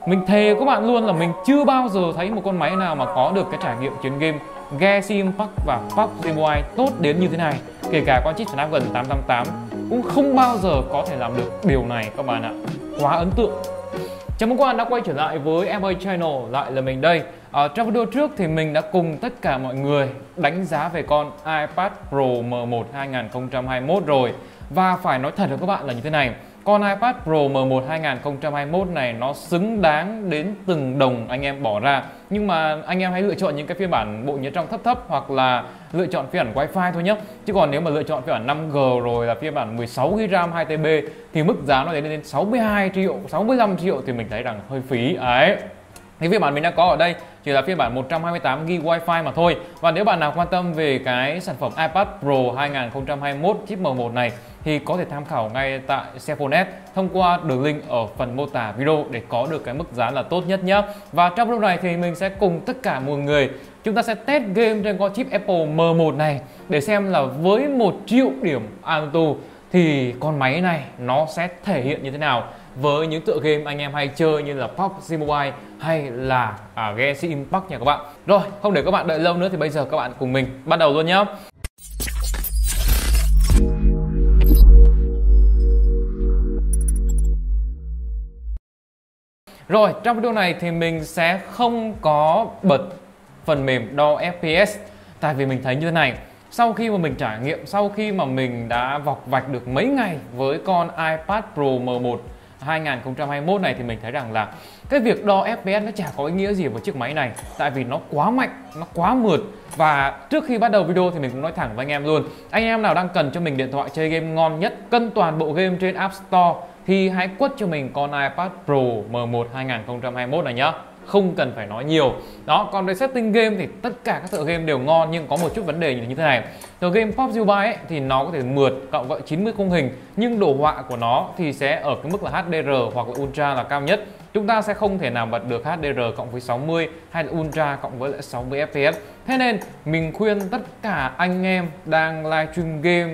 Mình thề các bạn luôn là mình chưa bao giờ thấy một con máy nào mà có được cái trải nghiệm chiến game Genshin Impact và PUBG Mobile tốt đến như thế này. Kể cả con chip Snapdragon 888 cũng không bao giờ có thể làm được điều này các bạn ạ. Quá ấn tượng. Chào mừng các bạn đã quay trở lại với MA Channel, lại là mình đây. Trong video trước thì mình đã cùng tất cả mọi người đánh giá về con iPad Pro M1 2021 rồi. Và phải nói thật với các bạn là như thế này, con iPad Pro M1 2021 này nó xứng đáng đến từng đồng anh em bỏ ra. Nhưng mà anh em hãy lựa chọn những cái phiên bản bộ nhớ trong thấp hoặc là lựa chọn phiên bản Wi-Fi thôi nhé. Chứ còn nếu mà lựa chọn phiên bản 5G rồi là phiên bản 16GB RAM 2TB thì mức giá nó đến 62 triệu, 65 triệu thì mình thấy rằng hơi phí ấy. Cái phiên bản mình đang có ở đây chỉ là phiên bản 128GB Wi-Fi mà thôi. Và nếu bạn nào quan tâm về cái sản phẩm iPad Pro 2021 chip M1 này thì có thể tham khảo ngay tại Cellphone S thông qua đường link ở phần mô tả video để có được cái mức giá là tốt nhất nhé. Và trong video này thì mình sẽ cùng tất cả mọi người chúng ta sẽ test game trên con chip Apple M1 này để xem là với 1 triệu điểm Antutu thì con máy này nó sẽ thể hiện như thế nào với những tựa game anh em hay chơi như là PUBG Mobile hay là Genshin Impact nha các bạn. Rồi, không để các bạn đợi lâu nữa thì bây giờ các bạn cùng mình bắt đầu luôn nhé. Rồi, trong video này thì mình sẽ không có bật phần mềm đo FPS. Tại vì mình thấy như thế này, sau khi mà mình trải nghiệm, sau khi mà mình đã vọc vạch được mấy ngày với con iPad Pro M1 2021 này thì mình thấy rằng là cái việc đo FPS nó chả có ý nghĩa gì với chiếc máy này. Tại vì nó quá mạnh, nó quá mượt. Và trước khi bắt đầu video thì mình cũng nói thẳng với anh em luôn, anh em nào đang cần cho mình điện thoại chơi game ngon nhất, cân toàn bộ game trên App Store thì hãy quất cho mình con iPad Pro M1 2021 này nhá. Không cần phải nói nhiều. Đó, còn về setting game thì tất cả các tựa game đều ngon, nhưng có một chút vấn đề như thế này. Tựa game PUBG Mobile ấy, thì nó có thể mượt cộng với 90 khung hình, nhưng đồ họa của nó thì sẽ ở cái mức là HDR hoặc là Ultra là cao nhất. Chúng ta sẽ không thể nào bật được HDR cộng với 60 hay là Ultra cộng với lại 60 FPS. Thế nên mình khuyên tất cả anh em đang livestream game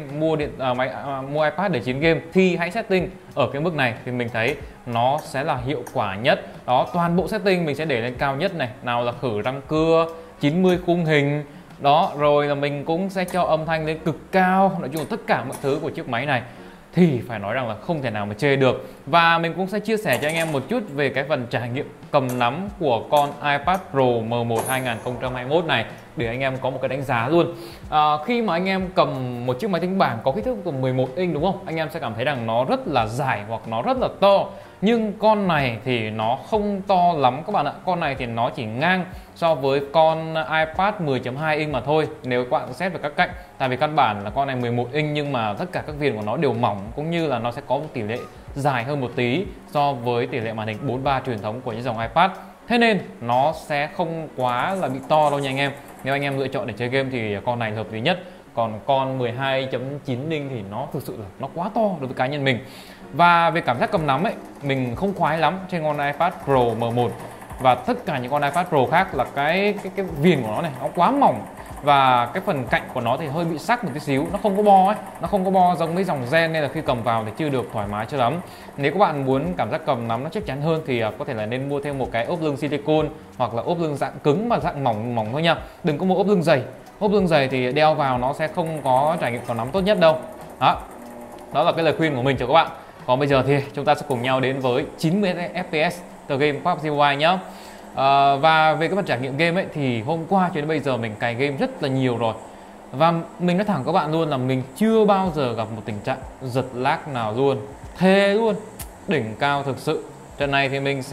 mua iPad để chiến game thì hãy setting ở cái mức này thì mình thấy nó sẽ là hiệu quả nhất. Đó, toàn bộ setting mình sẽ để lên cao nhất này, nào là khử răng cưa, 90 khung hình. Đó, rồi là mình cũng sẽ cho âm thanh lên cực cao. Nói chung là tất cả mọi thứ của chiếc máy này thì phải nói rằng là không thể nào mà chê được. Và mình cũng sẽ chia sẻ cho anh em một chút về cái phần trải nghiệm cầm nắm của con iPad Pro M1 2021 này để anh em có một cái đánh giá luôn. Khi mà anh em cầm một chiếc máy tính bảng có kích thước của 11 inch đúng không? Anh em sẽ cảm thấy rằng nó rất là dài hoặc nó rất là to. Nhưng con này thì nó không to lắm các bạn ạ. Con này thì nó chỉ ngang so với con iPad 10.2 inch mà thôi, nếu các bạn xét về các cạnh. Tại vì căn bản là con này 11 inch nhưng mà tất cả các viền của nó đều mỏng, cũng như là nó sẽ có một tỷ lệ dài hơn một tí so với tỷ lệ màn hình 43 truyền thống của những dòng iPad. Thế nên nó sẽ không quá là bị to đâu nha anh em. Nếu anh em lựa chọn để chơi game thì con này hợp lý nhất. Còn con 12.9 inch thì nó thực sự là nó quá to đối với cá nhân mình. Và về cảm giác cầm nắm ấy, mình không khoái lắm trên con iPad Pro M1 và tất cả những con iPad Pro khác là cái viền của nó này nó quá mỏng và cái phần cạnh của nó thì hơi bị sắc một tí xíu, nó không có bo ấy, nó không có bo giống với dòng Gen nên là khi cầm vào thì chưa được thoải mái cho lắm. Nếu các bạn muốn cảm giác cầm nắm nó chắc chắn hơn thì có thể là nên mua thêm một cái ốp lưng silicone hoặc là ốp lưng dạng cứng mà dạng mỏng thôi nha. Đừng có mua ốp lưng dày. Ốp lưng dày thì đeo vào nó sẽ không có trải nghiệm cầm nắm tốt nhất đâu. Đó là cái lời khuyên của mình cho các bạn. Còn bây giờ thì chúng ta sẽ cùng nhau đến với 90 FPS tựa game PUBG Mobile nhé. Và về cái phần trải nghiệm game ấy thì hôm qua cho đến bây giờ mình cài game rất là nhiều rồi. Và mình nói thẳng các bạn luôn là mình chưa bao giờ gặp một tình trạng giật lag nào luôn. Thề luôn, đỉnh cao thực sự. Trận này thì mình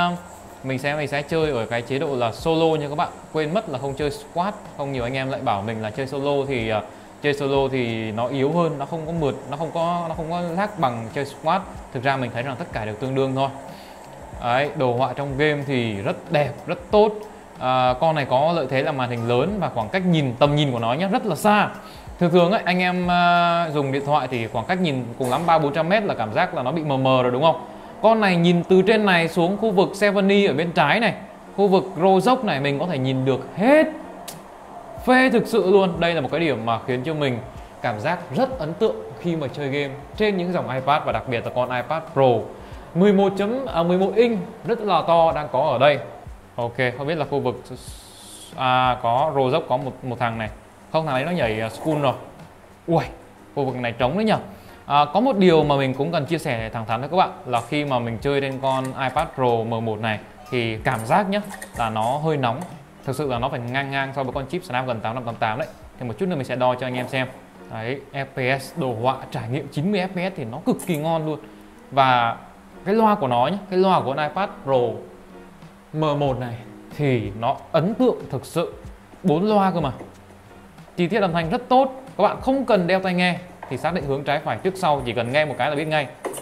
sẽ chơi ở cái chế độ là solo nha các bạn. Quên mất là không chơi squad. Không nhiều anh em lại bảo mình là chơi solo thì nó yếu hơn, nó không có mượt, nó không có lag bằng chơi squad. Thực ra mình thấy rằng tất cả đều tương đương thôi. Đấy, đồ họa trong game thì rất đẹp, rất tốt. Con này có lợi thế là màn hình lớn và khoảng cách tầm nhìn của nó nhé rất là xa. Thường ấy, anh em dùng điện thoại thì khoảng cách nhìn cùng lắm 300-400m là cảm giác là nó bị mờ mờ rồi đúng không? Con này nhìn từ trên này xuống khu vực Seventy ở bên trái này, khu vực Rozok này mình có thể nhìn được hết. Phê thực sự luôn. Đây là một cái điểm mà khiến cho mình cảm giác rất ấn tượng khi mà chơi game trên những dòng iPad và đặc biệt là con iPad Pro. 11 inch rất là to đang có ở đây. Ok, không biết là khu vực có rô dốc có một thằng này. Không, thằng ấy nó nhảy school rồi. Ui, khu vực này trống đấy nhỉ. Có một điều mà mình cũng cần chia sẻ thẳng thắn với các bạn là khi mà mình chơi trên con iPad Pro M1 này thì cảm giác nhá là nó hơi nóng. Thực sự là nó phải ngang so với con chip Snapdragon 8588 đấy. Thì một chút nữa mình sẽ đo cho anh em xem. Đấy, FPS đồ họa trải nghiệm 90 FPS thì nó cực kỳ ngon luôn. Và cái loa của nó nhé, cái loa của con iPad Pro M1 này thì nó ấn tượng thực sự. 4 loa cơ mà. Chi tiết âm thanh rất tốt. Các bạn không cần đeo tai nghe thì xác định hướng trái phải trước sau, chỉ cần nghe một cái là biết ngay.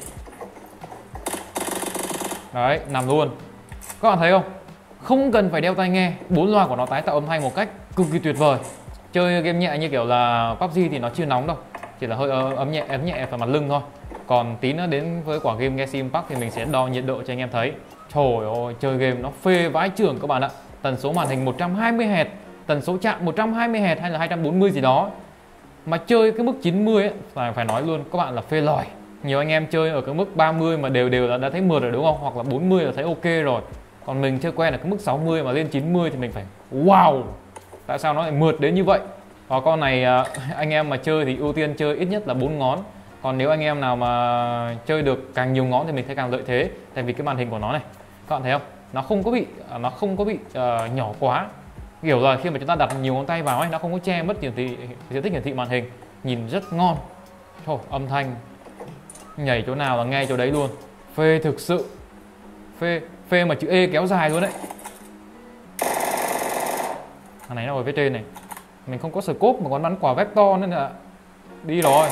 Đấy, nằm luôn. Các bạn thấy không? Không cần phải đeo tai nghe, 4 loa của nó tái tạo âm thanh một cách cực kỳ tuyệt vời. Chơi game nhẹ như kiểu là PUBG thì nó chưa nóng đâu, chỉ là hơi ấm nhẹ vào mặt lưng thôi. Còn tí nữa đến với quả game Genshin Impact thì mình sẽ đo nhiệt độ cho anh em thấy. Trời ơi, chơi game nó phê vãi chưởng các bạn ạ. Tần số màn hình 120 Hz, tần số chạm 120 Hz hay là 240 gì đó. Mà chơi cái mức 90 ấy, phải nói luôn các bạn là phê lòi. Nhiều anh em chơi ở cái mức 30 mà đều là đã thấy mượt rồi đúng không? Hoặc là 40 là thấy ok rồi. Còn mình chơi quen là cái mức 60 mà lên 90 thì mình phải wow. Tại sao nó lại mượt đến như vậy? Và con này anh em mà chơi thì ưu tiên chơi ít nhất là 4 ngón. Còn nếu anh em nào mà chơi được càng nhiều ngón thì mình thấy càng lợi thế. Tại vì cái màn hình của nó này, các bạn thấy không? Nó không có bị nhỏ quá. Kiểu là khi mà chúng ta đặt nhiều ngón tay vào ấy, nó không có che mất diện tích hiển thị màn hình, nhìn rất ngon. Thôi, âm thanh nhảy chỗ nào là nghe chỗ đấy luôn, phê thực sự, phê mà chữ E kéo dài luôn đấy. Thằng này nó ở phía trên này, mình không có scope mà còn bắn quả vector nên là đi rồi.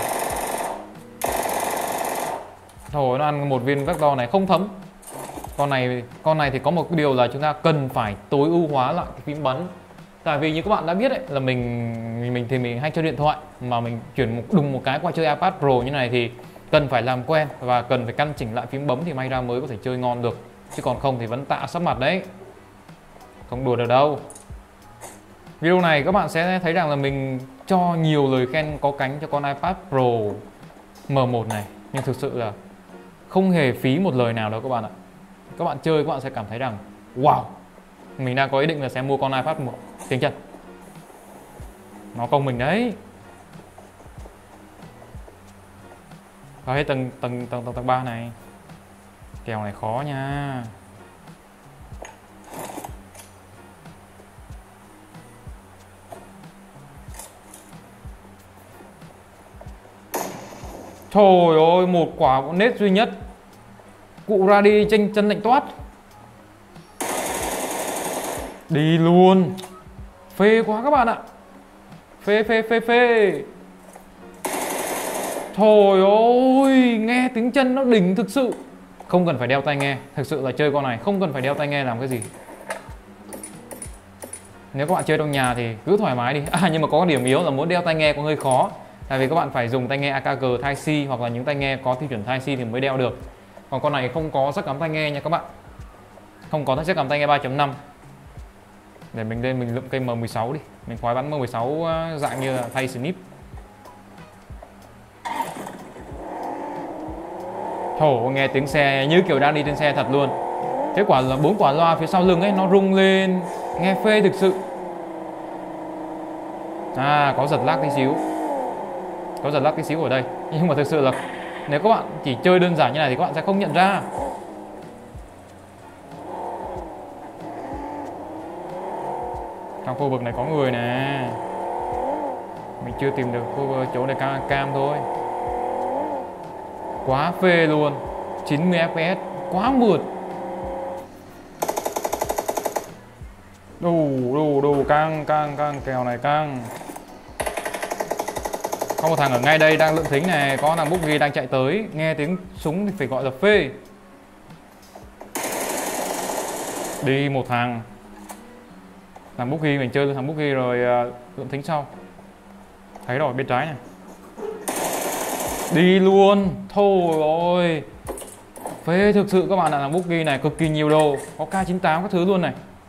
Thôi nó ăn một viên vector này không thấm. Con này thì có một điều là chúng ta cần phải tối ưu hóa lại cái phím bắn. Tại vì như các bạn đã biết đấy là mình hay chơi điện thoại mà mình chuyển đùng một cái qua chơi iPad Pro như này thì cần phải làm quen và cần phải căn chỉnh lại phím bấm thì may ra mới có thể chơi ngon được. Chứ còn không thì vẫn tạ sấp mặt đấy. Không đùa được đâu. Video này các bạn sẽ thấy rằng là mình cho nhiều lời khen có cánh cho con iPad Pro M1 này, nhưng thực sự là không hề phí một lời nào đâu các bạn ạ. Các bạn chơi các bạn sẽ cảm thấy rằng wow, mình đang có ý định là sẽ mua con iPad 1 tiếng chân. Nó công mình đấy. Và hết tầng 3 này. Kèo này khó nha. Trời ơi, một quả nết duy nhất. Cụ ra đi chân lạnh toát. Đi luôn. Phê quá các bạn ạ. Phê. Trời ơi, nghe tiếng chân nó đỉnh thực sự. Không cần phải đeo tai nghe. Thực sự là chơi con này không cần phải đeo tai nghe làm cái gì. Nếu các bạn chơi trong nhà thì cứ thoải mái đi. Nhưng mà có cái điểm yếu là muốn đeo tai nghe có hơi khó. Tại vì các bạn phải dùng tai nghe AKG Type-C hoặc là những tai nghe có tiêu chuẩn Type-C thì mới đeo được. Còn con này không có jack cắm tai nghe nha các bạn. Không có jack cắm tai nghe 3.5. Để mình lên mình lượm cây M16 đi. Mình khoái bắn M16 dạng như là thay snip. Trời ơi, nghe tiếng xe như kiểu đang đi trên xe thật luôn. Kết quả là 4 quả loa phía sau lưng ấy nó rung lên, nghe phê thực sự. Có giật lag tí xíu. Có giật lag tí xíu ở đây. Nhưng mà thực sự là nếu các bạn chỉ chơi đơn giản như này thì các bạn sẽ không nhận ra. Trong khu vực này có người nè. Mình chưa tìm được chỗ này cam thôi. Quá phê luôn. 90 FPS, quá mượt. Đủ căng, kèo này căng. Có một thằng ở ngay đây đang lượm thính này, có thằng Boogie đang chạy tới, nghe tiếng súng thì phải gọi là phê. Đi một thằng. Thằng Boogie mình chơi thằng Boogie rồi lượm thính sau. Thấy rồi, bên trái này. Đi luôn. Thôi ơi. Phê thực sự các bạn ạ, thằng Boogie này cực kỳ nhiều đồ, có K98 các thứ luôn này.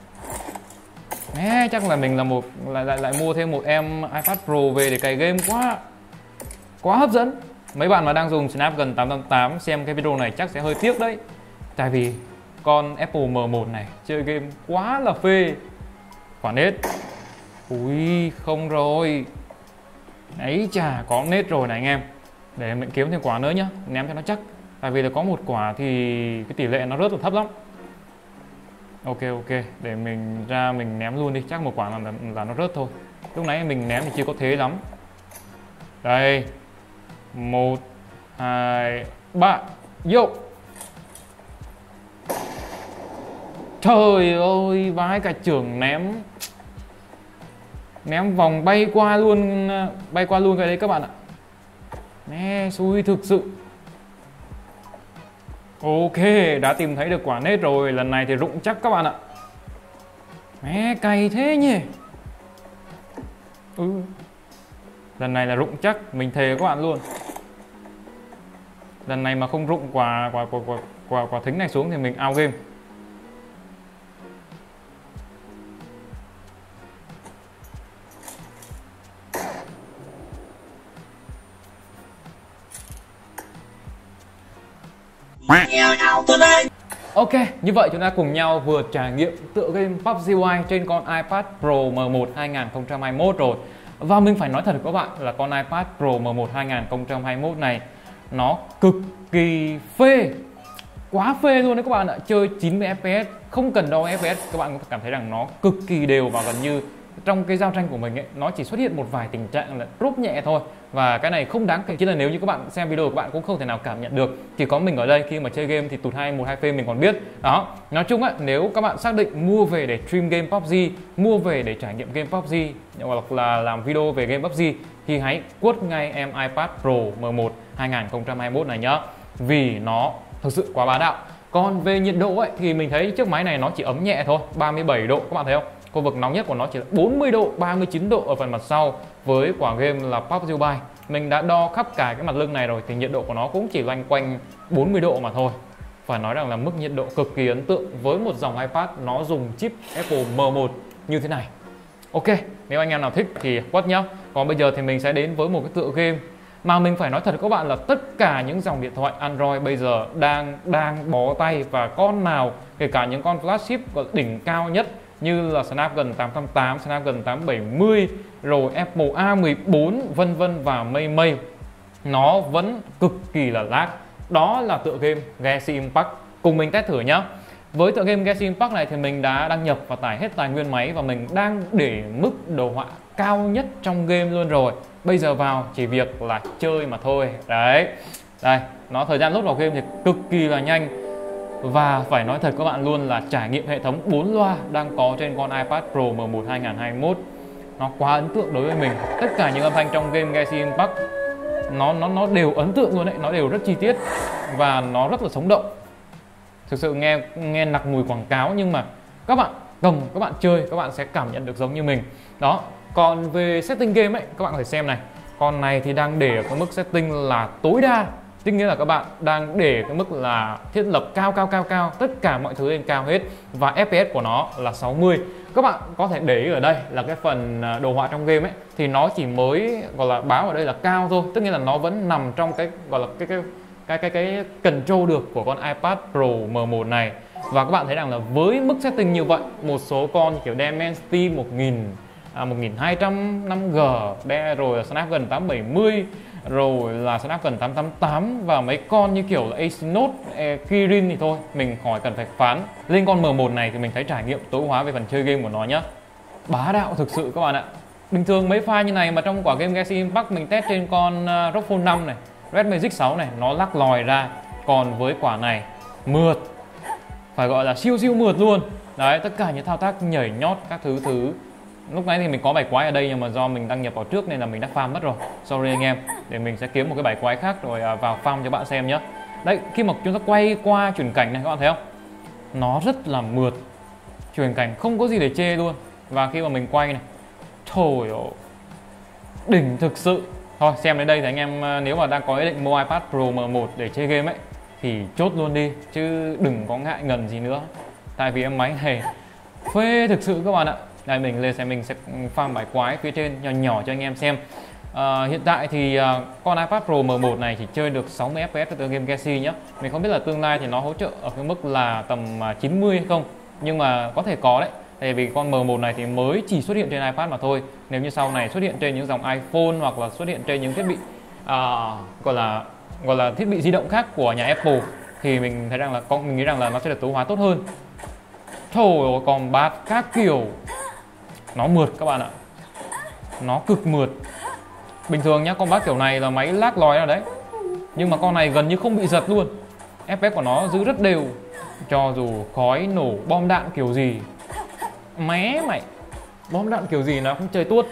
Chắc là mình lại mua thêm một em iPad Pro về để cày game quá hấp dẫn. Mấy bạn mà đang dùng Snapdragon 888 xem cái video này chắc sẽ hơi tiếc đấy. Tại vì con Apple M1 này chơi game quá là phê. Quả nết. Ui không rồi. Ấy chà, có nết rồi này anh em. Để mình kiếm thêm quả nữa nhá, ném cho nó chắc. Tại vì là có một quả thì cái tỷ lệ nó rất là thấp lắm. Ok, để mình ra mình ném luôn đi, chắc một quả là nó rớt thôi. Lúc nãy mình ném thì chưa có thế lắm. Đây. 1 2 3. Vô. Trời ơi, vãi cả trưởng ném vòng bay qua luôn cái đấy các bạn ạ. Nè, xui thực sự. Ok, đã tìm thấy được quả nết rồi, lần này thì rụng chắc các bạn ạ. Mẹ cày thế nhỉ. Lần này là rụng chắc, mình thề các bạn luôn. Lần này mà không rụng quả thính này xuống thì mình out game. Ok, như vậy chúng ta cùng nhau vừa trải nghiệm tựa game PUBG Mobile trên con iPad Pro M1 2021 rồi. Và mình phải nói thật các bạn là con iPad Pro M1 2021 này nó cực kỳ phê. Quá phê luôn đấy các bạn ạ. Chơi 90 FPS, không cần đo FPS, các bạn có cảm thấy rằng nó cực kỳ đều và gần như trong cái giao tranh của mình ấy, nó chỉ xuất hiện một vài tình trạng là drop nhẹ thôi. Và cái này không đáng kể, chỉ là nếu như các bạn xem video các bạn cũng không thể nào cảm nhận được. Chỉ có mình ở đây khi mà chơi game thì tụt 1-2 frame mình còn biết. Đó, nói chung á, nếu các bạn xác định mua về để stream game PUBG, mua về để trải nghiệm game PUBG hoặc là làm video về game PUBG thì hãy quất ngay em iPad Pro M1 2021 này nhá. Vì nó thực sự quá bá đạo. Còn về nhiệt độ ấy thì mình thấy chiếc máy này nó chỉ ấm nhẹ thôi, 37 độ các bạn thấy không? Khu vực nóng nhất của nó chỉ là 40 độ, 39 độ ở phần mặt sau với quả game là PUBG Mobile. Mình đã đo khắp cả cái mặt lưng này rồi thì nhiệt độ của nó cũng chỉ loanh quanh 40 độ mà thôi. Phải nói rằng là mức nhiệt độ cực kỳ ấn tượng với một dòng iPad nó dùng chip Apple M1 như thế này. Ok, nếu anh em nào thích thì quất nhá. Còn bây giờ thì mình sẽ đến với một cái tựa game mà mình phải nói thật các bạn là tất cả những dòng điện thoại Android bây giờ đang bó tay, và con nào kể cả những con flagship đỉnh cao nhất như là Snapdragon 888, Snapdragon 870, rồi Apple A14 vân vân và mây nó vẫn cực kỳ là lag. Đó là tựa game Genshin Impact. Cùng mình test thử nhá. Với tựa game Genshin Impact này thì mình đã đăng nhập và tải hết tài nguyên máy và mình đang để mức đồ họa cao nhất trong game luôn rồi. Bây giờ vào chỉ việc là chơi mà thôi. Đấy. Đây, nó thời gian load vào game thì cực kỳ là nhanh. Và phải nói thật các bạn luôn là trải nghiệm hệ thống 4 loa đang có trên con iPad Pro M1 2021 nó quá ấn tượng đối với mình. Tất cả những âm thanh trong game Genshin Impact nó đều ấn tượng luôn đấy, nó đều rất chi tiết và nó rất là sống động. Thực sự nghe nặc mùi quảng cáo nhưng mà các bạn cầm, các bạn chơi, các bạn sẽ cảm nhận được giống như mình. Đó. Còn về setting game ấy, các bạn có thể xem này. Con này thì đang để ở cái mức setting là tối đa. Tức nghĩa là các bạn đang để cái mức là thiết lập cao, tất cả mọi thứ lên cao hết. Và FPS của nó là 60. Các bạn có thể để ý ở đây là cái phần đồ họa trong game ấy thì nó chỉ mới gọi là báo ở đây là cao thôi. Tức nghĩa là nó vẫn nằm trong cái gọi là cái control được của con iPad Pro M1 này. Và các bạn thấy rằng là với mức setting như vậy, một số con như kiểu Dimensity 1200 5G, rồi là Snapdragon 870, rồi là Snapdragon 888 và mấy con như kiểu là Exynos, Kirin thì thôi mình khỏi cần phải phán. Lên con M1 này thì mình thấy trải nghiệm tối hóa về phần chơi game của nó nhá. Bá đạo thực sự các bạn ạ. Bình thường mấy file như này mà trong quả game Genshin Impact mình test trên con ROG Phone 5 này, Red Magic 6 này, nó lắc lòi ra. Còn với quả này mượt, phải gọi là siêu mượt luôn. Đấy, tất cả những thao tác nhảy nhót các thứ. Lúc nãy thì mình có bài quái ở đây nhưng mà do mình đăng nhập vào trước nên là mình đã farm mất rồi. Sorry anh em, để mình sẽ kiếm một cái bài quái khác rồi vào farm cho bạn xem nhé. Đấy, khi mà chúng ta quay qua chuyển cảnh này các bạn thấy không? Nó rất là mượt. Chuyển cảnh không có gì để chê luôn. Và khi mà mình quay này, trời ơi, đỉnh thực sự. Thôi xem đến đây thì anh em nếu mà đang có ý định mua iPad Pro M1 để chơi game ấy thì chốt luôn đi, chứ đừng có ngại ngần gì nữa. Tại vì em máy này phê thực sự các bạn ạ. Đây mình lên xem, mình sẽ farm bài quái phía trên nhỏ nhỏ cho anh em xem. Hiện tại thì con iPad Pro M1 này chỉ chơi được 60 FPS từ game Galaxy nhé. Mình không biết là tương lai thì nó hỗ trợ ở cái mức là tầm 90 hay không, nhưng mà có thể có đấy. Tại vì con M1 này thì mới chỉ xuất hiện trên iPad mà thôi. Nếu như sau này xuất hiện trên những dòng iPhone hoặc là xuất hiện trên những thiết bị gọi là thiết bị di động khác của nhà Apple thì mình thấy rằng là mình nghĩ rằng là nó sẽ được tối hóa tốt hơn. Thôi còn bát các kiểu nó mượt các bạn ạ, nó cực mượt. Bình thường nhá, con bát kiểu này là máy lag lòi ra đấy, nhưng mà con này gần như không bị giật luôn. FPS của nó giữ rất đều, cho dù khói nổ bom đạn kiểu gì, mé mày, bom đạn kiểu gì nó cũng chơi tuốt.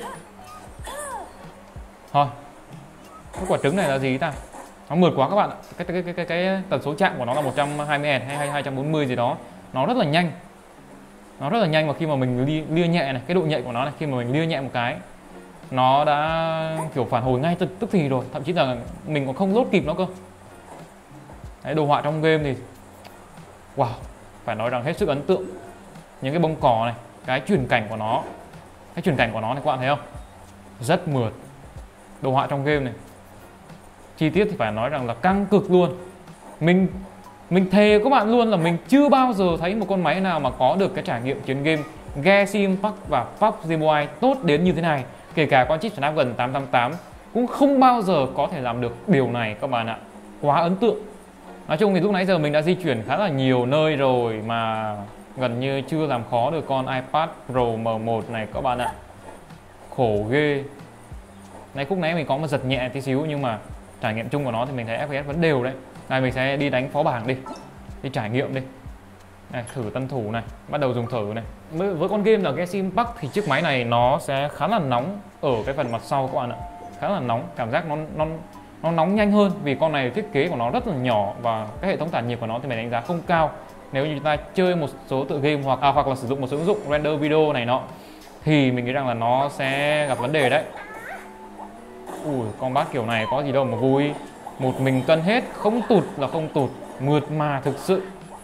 Thôi, cái quả trứng này là gì ta? Nó mượt quá các bạn ạ. Cái tần số chạm của nó là 120 Hz hay 240 gì đó. Nó rất là nhanh. Nó rất là nhanh, và khi mà mình lia nhẹ này, cái độ nhạy của nó này, khi mà mình lia nhẹ một cái, nó đã kiểu phản hồi ngay tức thì rồi, thậm chí là mình còn không lốt kịp nó cơ. Đấy, đồ họa trong game thì wow, phải nói rằng hết sức ấn tượng. Những cái bông cỏ này, cái chuyển cảnh của nó này các bạn thấy không? Rất mượt. Đồ họa trong game này, chi tiết thì phải nói rằng là căng cực luôn. Mình thề các bạn luôn là mình chưa bao giờ thấy một con máy nào mà có được cái trải nghiệm chiến game Galaxy Impact và PUBG Mobile tốt đến như thế này. Kể cả con chip Snapdragon 888 cũng không bao giờ có thể làm được điều này các bạn ạ. Quá ấn tượng. Nói chung thì lúc nãy giờ mình đã di chuyển khá là nhiều nơi rồi mà gần như chưa làm khó được con iPad Pro M1 này các bạn ạ. Khổ ghê. Khúc nãy mình có một giật nhẹ tí xíu, nhưng mà trải nghiệm chung của nó thì mình thấy FPS vẫn đều đấy. Này, mình sẽ đi đánh phó bảng đi trải nghiệm đi. Này, thử tân thủ này, bắt đầu dùng thử này. Với con game là Galaxy Impact thì chiếc máy này nó sẽ khá là nóng ở cái phần mặt sau các bạn ạ. Khá là nóng, cảm giác nó nóng nhanh hơn vì con này thiết kế của nó rất là nhỏ, và cái hệ thống tản nhiệt của nó thì mình đánh giá không cao. Nếu như chúng ta chơi một số tựa game hoặc là sử dụng một số ứng dụng render video này nọ thì mình nghĩ rằng là nó sẽ gặp vấn đề đấy. Ui, con bát kiểu này có gì đâu mà vui. Một mình cân hết, không tụt là không tụt, mượt mà thực sự.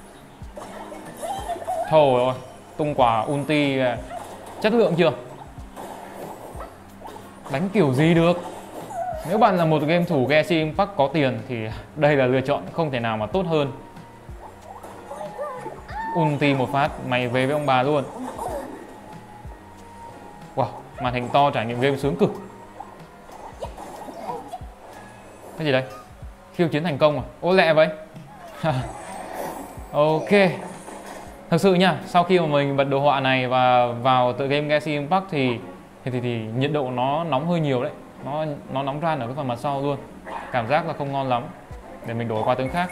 Thôi ơi, tung quả ulti chất lượng chưa? Đánh kiểu gì được. Nếu bạn là một game thủ Galaxy Impact có tiền thì đây là lựa chọn không thể nào mà tốt hơn. Ulti một phát, mày về với ông bà luôn. Wow, màn hình to, trải nghiệm game sướng cực. Cái gì đây? Khiêu chiến thành công à? Ô lẹ vậy. Ok. Thực sự nha, sau khi mà mình bật đồ họa này và vào tựa game Galaxy Impact thì nhiệt độ nó nóng hơi nhiều đấy. Nó nóng ran ở cái phần mặt sau luôn. Cảm giác là không ngon lắm. Để mình đổi qua tướng khác.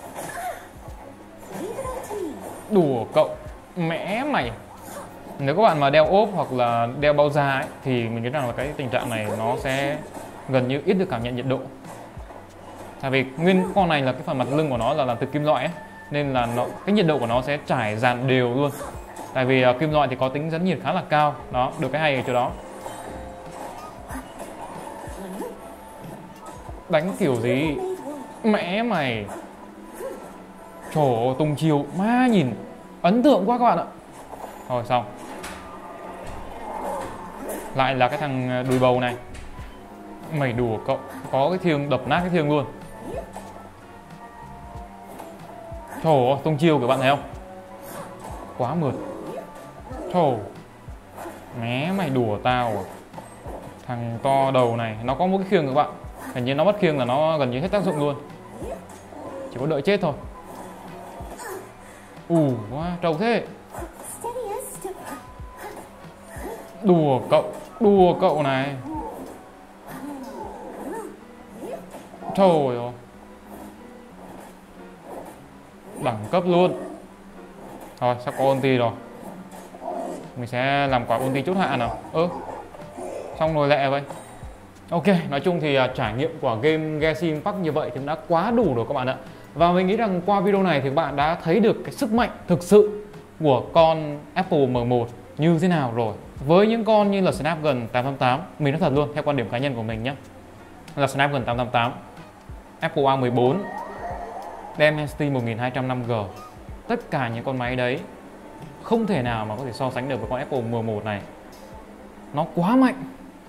Đùa cậu, mẹ mày. Nếu các bạn mà đeo ốp hoặc là đeo bao da ấy, thì mình nghĩ rằng là cái tình trạng này nó sẽ gần như ít được cảm nhận nhiệt độ. Tại vì nguyên con này là cái phần mặt lưng của nó là làm từ kim loại ấy, nên là cái nhiệt độ của nó sẽ trải dàn đều luôn. Tại vì kim loại thì có tính dẫn nhiệt khá là cao. Đó, được cái hay ở chỗ đó. Đánh kiểu gì? Mẹ mày. Trời ơi, tung chiêu má, nhìn ấn tượng quá các bạn ạ. Thôi xong. Lại là cái thằng đùi bầu này. Mày đùa cậu, có cái thiêng đập nát cái thiêng luôn. Trời ơi, tung chiêu các bạn thấy không? Quá mượt. Trời, mé mày đùa tao à? Thằng to đầu này, nó có một cái khiêng các bạn. Hình như nó mất khiêng là nó gần như hết tác dụng luôn. Chỉ có đợi chết thôi. Quá trâu thế. Đùa cậu này. Trời ơi, đẳng cấp luôn. Thôi sắp có ulti rồi, mình sẽ làm quả ulti chốt hạ nào. Xong rồi lẹ vậy. Ok, nói chung thì trải nghiệm của game Galaxy Impact như vậy thì đã quá đủ rồi các bạn ạ. Và mình nghĩ rằng qua video này thì các bạn đã thấy được cái sức mạnh thực sự của con Apple M1 như thế nào rồi. Với những con như là Snapdragon 888, mình nói thật luôn, theo quan điểm cá nhân của mình nhé, là Snapdragon 888, Apple A14, Dimensity 1205G, tất cả những con máy đấy không thể nào mà có thể so sánh được với con Apple M1 này. Nó quá mạnh.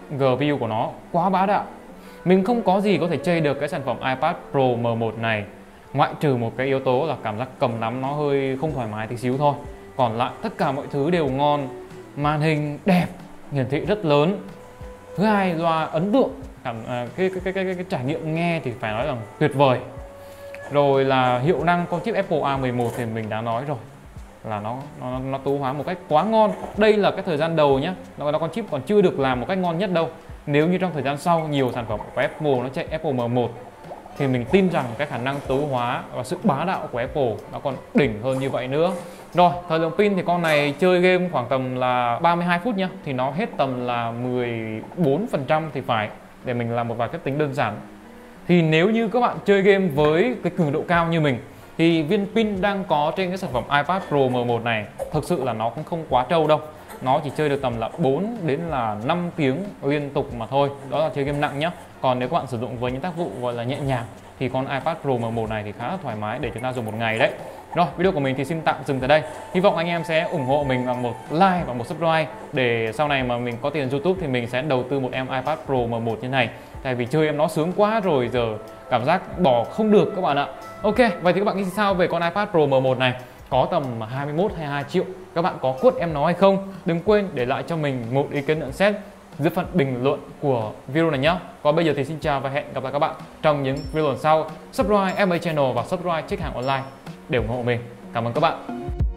G-View của nó quá bá đạo. Mình không có gì có thể chê được cái sản phẩm iPad Pro M1 này, ngoại trừ một cái yếu tố là cảm giác cầm nắm nó hơi không thoải mái tí xíu thôi. Còn lại tất cả mọi thứ đều ngon, màn hình đẹp, hiển thị rất lớn. Thứ hai, loa ấn tượng, cái trải nghiệm nghe thì phải nói rằng tuyệt vời. Rồi là hiệu năng con chip Apple A11 thì mình đã nói rồi, là nó tối ưu hóa một cách quá ngon. Đây là cái thời gian đầu nhé, nó con chip còn chưa được làm một cách ngon nhất đâu. Nếu như trong thời gian sau nhiều sản phẩm của Apple nó chạy Apple M1 thì mình tin rằng cái khả năng tối ưu hóa và sự bá đạo của Apple nó còn đỉnh hơn như vậy nữa. Rồi, thời lượng pin thì con này chơi game khoảng tầm là 32 phút nhá, thì nó hết tầm là 14% thì phải, để mình làm một vài phép tính đơn giản. Thì nếu như các bạn chơi game với cái cường độ cao như mình thì viên pin đang có trên cái sản phẩm iPad Pro M1 này thực sự là nó cũng không quá trâu đâu. Nó chỉ chơi được tầm là 4 đến là 5 tiếng liên tục mà thôi. Đó là chơi game nặng nhá. Còn nếu các bạn sử dụng với những tác vụ gọi là nhẹ nhàng thì con iPad Pro M1 này thì khá là thoải mái để chúng ta dùng một ngày đấy. Rồi, video của mình thì xin tạm dừng tại đây. Hy vọng anh em sẽ ủng hộ mình bằng một like và một subscribe, để sau này mà mình có tiền YouTube thì mình sẽ đầu tư một em iPad Pro M1 như này. Tại vì chơi em nó sướng quá rồi, giờ cảm giác bỏ không được các bạn ạ. Ok, vậy thì các bạn nghĩ sao về con iPad Pro M1 này? Có tầm 21 hay 2 triệu, các bạn có quất em nó hay không? Đừng quên để lại cho mình một ý kiến nhận xét dưới phần bình luận của video này nhé. Còn bây giờ thì xin chào và hẹn gặp lại các bạn trong những video lần sau. Subscribe FA Channel và subscribe Check Hàng Online để ủng hộ mình. Cảm ơn các bạn.